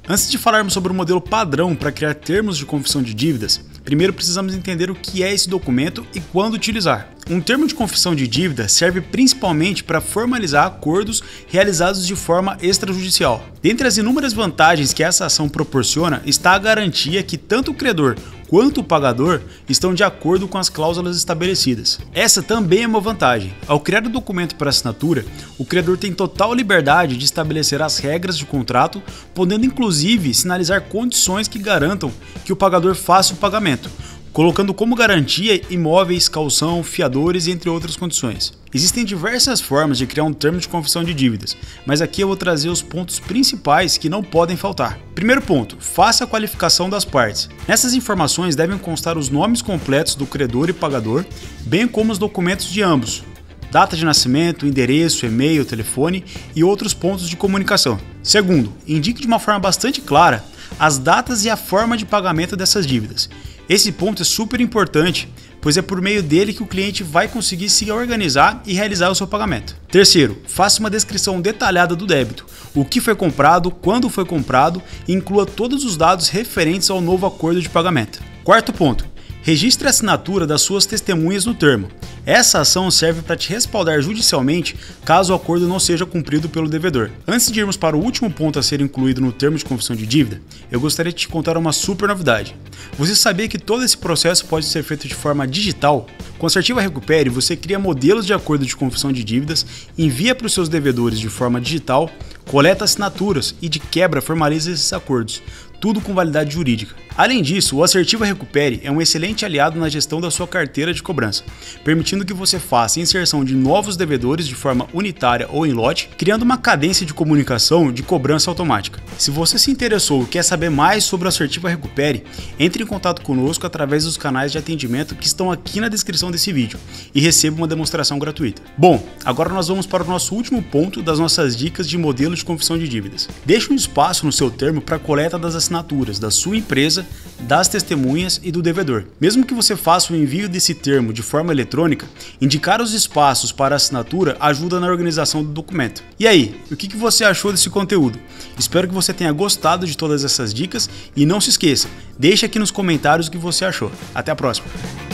Antes de falarmos sobre o modelo padrão para criar termos de confissão de dívidas, primeiro precisamos entender o que é esse documento e quando utilizar. Um termo de confissão de dívida serve principalmente para formalizar acordos realizados de forma extrajudicial. Dentre as inúmeras vantagens que essa ação proporciona está a garantia que tanto o credor quanto o pagador estão de acordo com as cláusulas estabelecidas. Essa também é uma vantagem. Ao criar o documento para assinatura, o credor tem total liberdade de estabelecer as regras de contrato, podendo inclusive sinalizar condições que garantam que o pagador faça o pagamento, colocando como garantia imóveis, calção, fiadores, entre outras condições. Existem diversas formas de criar um termo de confissão de dívidas, mas aqui eu vou trazer os pontos principais que não podem faltar. Primeiro ponto, faça a qualificação das partes. Nessas informações devem constar os nomes completos do credor e pagador, bem como os documentos de ambos, data de nascimento, endereço, e-mail, telefone e outros pontos de comunicação. Segundo, indique de uma forma bastante clara as datas e a forma de pagamento dessas dívidas. Esse ponto é super importante, pois é por meio dele que o cliente vai conseguir se organizar e realizar o seu pagamento. Terceiro, faça uma descrição detalhada do débito, o que foi comprado, quando foi comprado e inclua todos os dados referentes ao novo acordo de pagamento. Quarto ponto, registre a assinatura das suas testemunhas no termo. Essa ação serve para te respaldar judicialmente caso o acordo não seja cumprido pelo devedor. Antes de irmos para o último ponto a ser incluído no termo de confissão de dívida, eu gostaria de te contar uma super novidade. Você sabia que todo esse processo pode ser feito de forma digital? Com a Assertiva Recupere, você cria modelos de acordo de confissão de dívidas, envia para os seus devedores de forma digital, coleta assinaturas e de quebra formaliza esses acordos, tudo com validade jurídica. Além disso, o Assertiva Recupere é um excelente aliado na gestão da sua carteira de cobrança, permitindo que você faça a inserção de novos devedores de forma unitária ou em lote, criando uma cadência de comunicação de cobrança automática. Se você se interessou e quer saber mais sobre o Assertiva Recupere, entre em contato conosco através dos canais de atendimento que estão aqui na descrição desse vídeo e receba uma demonstração gratuita. Bom, agora nós vamos para o nosso último ponto das nossas dicas de modelo de confissão de dívidas. Deixe um espaço no seu termo para a coleta das assinaturas da sua empresa, das testemunhas e do devedor. Mesmo que você faça o envio desse termo de forma eletrônica, indicar os espaços para assinatura ajuda na organização do documento. E aí, o que você achou desse conteúdo? Espero que você tenha gostado de todas essas dicas e não se esqueça, deixe aqui nos comentários o que você achou. Até a próxima!